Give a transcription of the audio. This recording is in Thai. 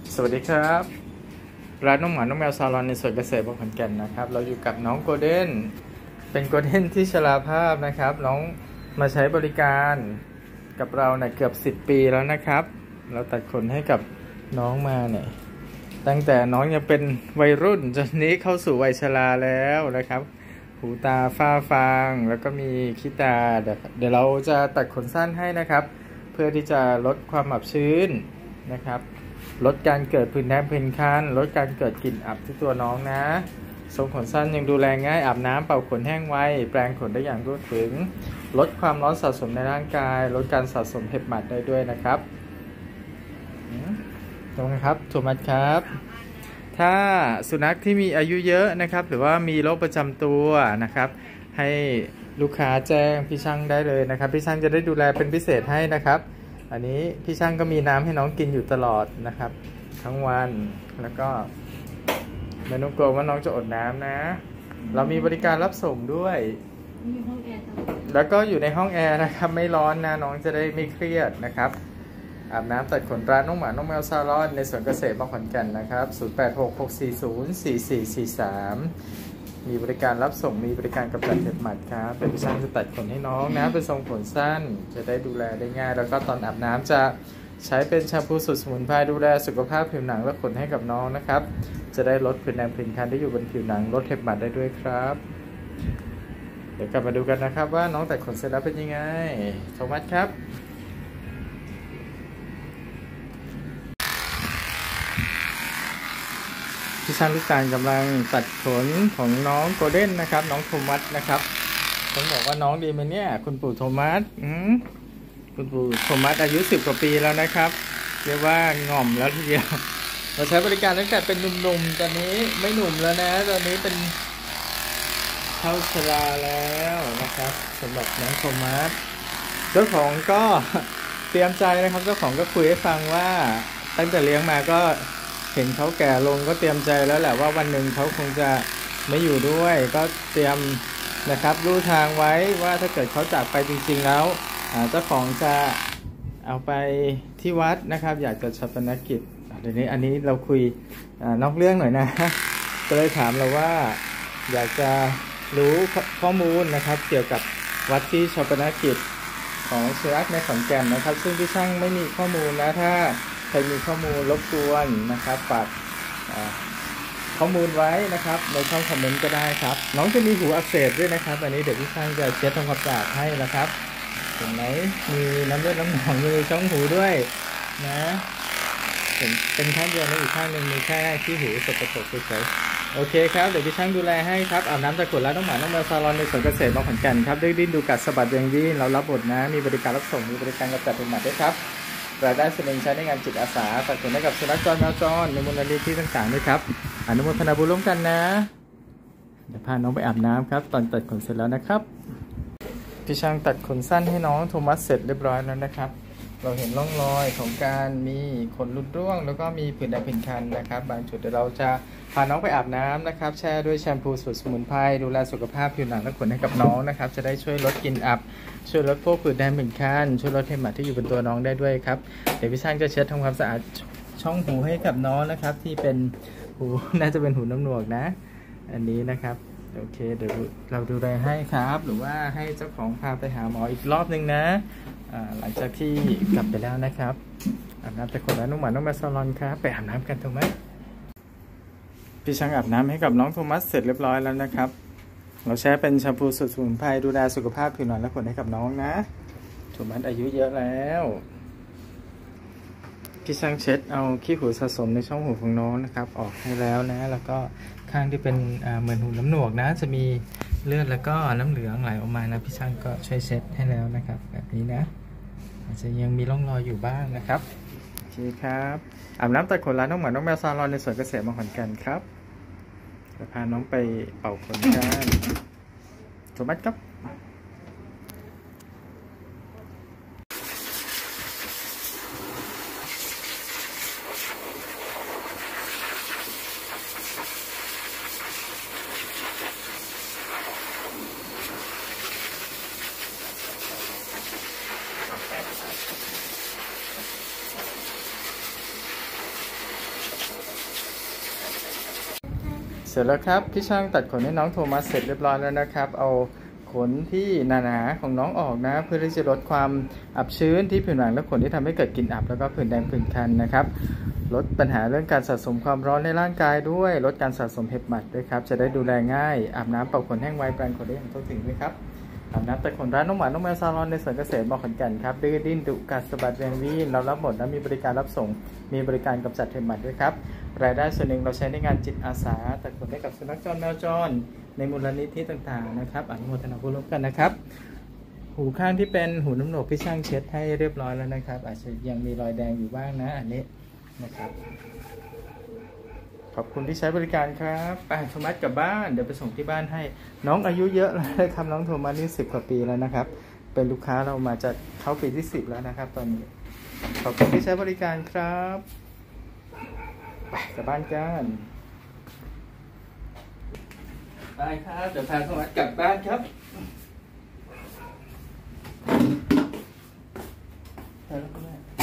สวัสดีครับร้านน้องหมาน้องแมวซาลอนในสวนเกษตรบางขอนแก่นนะครับเราอยู่กับน้องโกลเด้นเป็นโกลเด้นที่ชราภาพนะครับน้องมาใช้บริการกับเราเนี่ยเกือบ10 ปีแล้วนะครับเราตัดขนให้กับน้องมาเนี่ยตั้งแต่น้องยังเป็นวัยรุ่นจนนี้เข้าสู่วัยชราแล้วนะครับหูตาฝ้าฟางแล้วก็มีขี้ตาเดี๋ยวเราจะตัดขนสั้นให้นะครับเพื่อที่จะลดความอับชื้นนะครับลดการเกิดผื่นแดงผื่นคันลดการเกิดกลิ่นอับที่ตัวน้องนะทรงขนสั้นยังดูแลง่ายอาบน้ำเป่าขนแห้งไวแปรงขนได้อย่างรวดถึงลดความร้อนสะสมในร่างกายลดการสะสมเห็บหมัดได้ด้วยนะครับตรงนะครับโทมัสครับถ้าสุนัขที่มีอายุเยอะนะครับหรือว่ามีโรคประจำตัวนะครับให้ลูกค้าแจ้งพี่ช่างได้เลยนะครับพี่ช่างจะได้ดูแลเป็นพิเศษให้นะครับอันนี้พี่ช่างก็มีน้ำให้น้องกินอยู่ตลอดนะครับทั้งวันแล้วก็ไม่ต้องกลัวว่าน้องจะอดน้ำนะเรามีบริการรับส่งด้วยแล้วก็อยู่ในห้องแอร์นะครับไม่ร้อนนะน้องจะได้ไม่เครียดนะครับอาบน้ำตัดขนร้านน้องหมาน้องแมวซาลอนในสวนเกษตรบางขอนแก่นนะครับ0866404443มีบริการรับส่งมีบริการกำจัดเห็บหมัดครับเป็นพี่ช่างจะตัดขนให้น้องนะเป็นทรงขนสั้นจะได้ดูแลได้ง่ายแล้วก็ตอนอาบน้ำจะใช้เป็นแชมพูสูตรสมุนไพรดูแลสุขภาพผิวหนังและขนให้กับน้องนะครับจะได้ลดผื่นแดงผื่นคันที่อยู่บนผิวหนังลดเห็บหมัดได้ด้วยครับเดี๋ยวกลับมาดูกันนะครับว่าน้องตัดขนเสร็จแล้วเป็นยังไงโทมัสครับพี่ช่างลูกตาลกำลังตัดขนของน้องโกลเด้นนะครับน้องโทมัสนะครับต้องบอกว่าน้องดีไหมเนี่ยคุณปู่โทมัสคุณปู่โทมัสอายุ10 กว่าปีแล้วนะครับเรียกว่าง่อมแล้วทีเดียวเราใช้บริการตั้งแต่เป็นหนุ่มๆตอนนี้ไม่หนุ่มแล้วนะตอนนี้เป็นเข้าชราแล้วนะครับสำหรับน้องโทมัสเจ้าของก็เตรียมใจนะครับเจ้าของก็คุยให้ฟังว่าตั้งแต่เลี้ยงมาก็เห็นเขาแก่ลงก็เตรียมใจแล้วแหละว่าวันหนึ่งเขาคงจะไม่อยู่ด้วยก็เตรียมนะครับรู้ทางไว้ว่าถ้าเกิดเขาจากไปจริงๆแล้วเจ้าของจะเอาไปที่วัดนะครับอยากจะฌาปนกิจเดี๋ยวนี้อันนี้เราคุยนอกเรื่องหน่อยนะก็เลยถามเราว่าอยากจะรู้ข้อมูลนะครับเกี่ยวกับวัดที่ฌาปนกิจของสุนัขในขอนแก่นนะครับซึ่งพี่ช่างไม่มีข้อมูลนะถ้าใครมีข้อมูลรบกวนนะครับฝากข้อมูลไว้นะครับในช่องคอมเมนต์ก็ได้ครับน้องจะมีหูอักเสบด้วยนะครับอันนี้เดี๋ยวพี่ช่างจะเช็ดทำความสะอาดให้นะครับเห็นไหมมีน้ำเลือดน้ำหนองอยู่ในช่องหูด้วยนะเป็นข้างเดียวแล้วอีกข้างหนึ่งมีแค่ที่หูสกปรกเฉยๆโอเคครับเดี๋ยวพี่ช่างดูแลให้ครับอาบน้ำตะกรุดแล้วน้องหมาน้องแมวซาลอนในสวนเกษตรบางขอนแก่นครับดิ้นดูกัดสะบัดอย่างยิ่งเรารับบทนะมีบริการรับส่งมีบริการกำจัดเห็บหมัดด้วยครับรายได้ส่วนหนึ่งใช้ในงานจิตอาสาตัดขนให้กับสุนัขจรแมวจรในมูลนิธิต่างๆด้วยครับอนุโมทนาบุญร่วมกันนะเดี๋ยวพาน้องไปอาบน้ำครับตอนตัดขนเสร็จแล้วนะครับพี่ช่างตัดขนสั้นให้น้องโทมัสเสร็จเรียบร้อยแล้วนะครับเราเห็นร่องรอยของการมีขนหลุดร่วงแล้วก็มีผื่นแดงผื่นคันนะครับบางจุดเดี๋ยวเราจะพาน้องไปอาบน้ำนะครับแช่ด้วยแชมพูสูตรสมุนไพรดูแลสุขภาพผิวหนังและขนให้กับน้องนะครับจะได้ช่วยลดกลิ่นอับช่วยลดพวกผื่นแดงผื่นคันช่วยลดเห็บหมัดที่อยู่บนตัวน้องได้ด้วยครับเดี๋ยวพี่ช่างจะเช็ดทำความสะอาดช่องหูให้กับน้องนะครับที่เป็นหูน่าจะเป็นหูน้ำหนวกนะอันนี้นะครับโอเคเดี๋ยวเราดูแลให้ครับหรือว่าให้เจ้าของพาไปหาหมออีกรอบนึงนะหลังจากที่กลับไปแล้วนะครับอาบน้ำแต่คนละน้องหมาน้องแมวซาลอนครับไปอาบน้ำกันถูกไหมพี่ช่างอาบน้ำให้กับน้องโทมัสเสร็จเรียบร้อยแล้วนะครับเราใช้เป็นแชมพูสูตรสมุนไพรดูแลสุขภาพผิวหนังและขนให้กับน้องนะโทมัสอายุเยอะแล้วพี่ช่างเช็ดเอาขี้หูสะสมในช่องหูของน้องนะครับออกให้แล้วนะแล้วก็ข้างที่เป็นเหมือนหูน้ำหนวกนะจะมีเลือดแล้วก็น้ำเหลืองไหลออกมานะพี่ช่างก็ช่วยเช็ดให้แล้วนะครับแบบนี้นะอาจจะยังมีร่องรอยอยู่บ้างนะครับโอเคครับอาบน้ำตัดขนร้านน้องหมาน้องแมวซาลอนในสวนเกษตรบางขอนแก่นครับจะพาน้องไปเป่าขนกันโทมัสครับเสร็จแล้วครับพี่ช่างตัดขนให้น้องโทมัสเสร็จเรียบร้อยแล้วนะครับเอาขนที่หนาๆของน้องออกนะเพื่อที่จะลดความอับชื้นที่ผิวหนังและขนที่ทำให้เกิดกลิ่นอับแล้วก็ผื่นแดงผื่นคันนะครับลดปัญหาเรื่องการสะสมความร้อนในร่างกายด้วยลดการสะสมเห็บหมัดด้วยครับจะได้ดูแลง่ายอาบน้ำเป่าขนแห้งไวแปรงขนได้อย่างทั่วถึงด้วยครับอาบน้ำตัดขนร้านน้องหมาน้องแมวซาลอนในสวนเกษตรมอขอนแก่นครับดื้อดิ้นดุกัดสะบัดแรงวิ่งเรารับหมดและมีบริการรับส่งมีบริการกำจัดเห็บหมัดด้วยครับรายได้ส่วนหนึ่งเราใช้ในงานจิตอาสาตัดขนให้กับสุนัขจรแมวจรในมูลนิธิต่างๆนะครับอนุโมทนาบุญร่วมกันนะครับหูข้างที่เป็นหูน้ำหนวกพี่ช่างเช็ดให้เรียบร้อยแล้วนะครับอาจจะยังมีรอยแดงอยู่บ้างนะอันนี้นะครับขอบคุณที่ใช้บริการครับไปโทมัสกลับบ้านเดี๋ยวไปส่งที่บ้านให้น้องอายุเยอะแล้วนะครับน้องโทมัสนี่10 กว่าปีแล้วนะครับเป็นลูกค้าเรามาจะเข้าปีที่10แล้วนะครับตอนนี้ขอบคุณที่ใช้บริการครับไปกลับบ้านกันไปครับเดี๋ยวพาโทมัสกลับบ้านครับไปแล้วคุณแม่